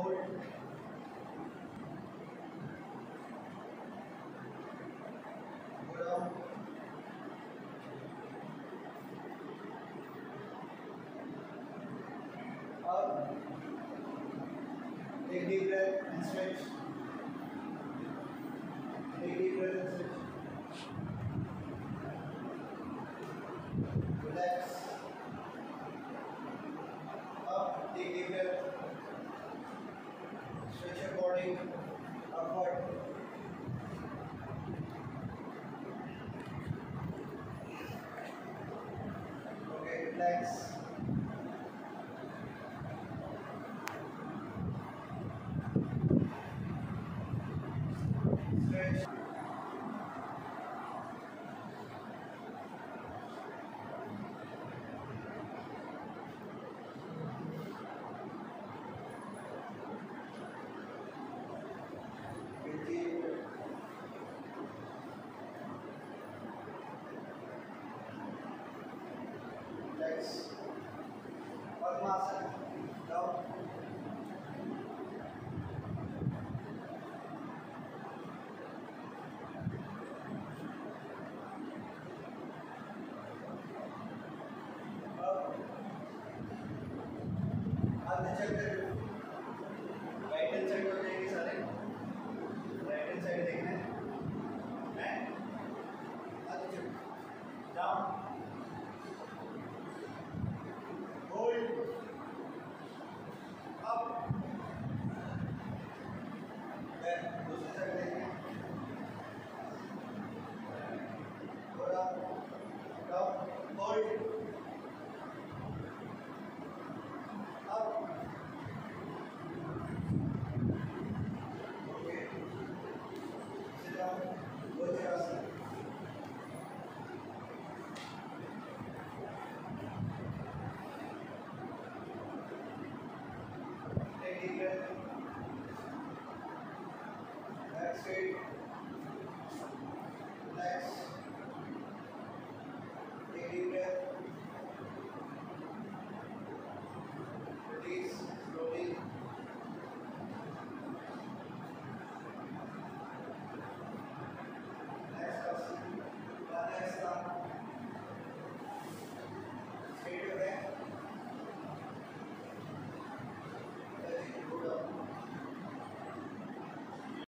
hold. Go down. Up. Take deep breath and stretch. Take deep breath and stretch. Relax. Up. Take deep breath. Stretch your body upward. Okay, relax. Stretch. Relax. Padmasana. Down. Up. Ardha Chakra.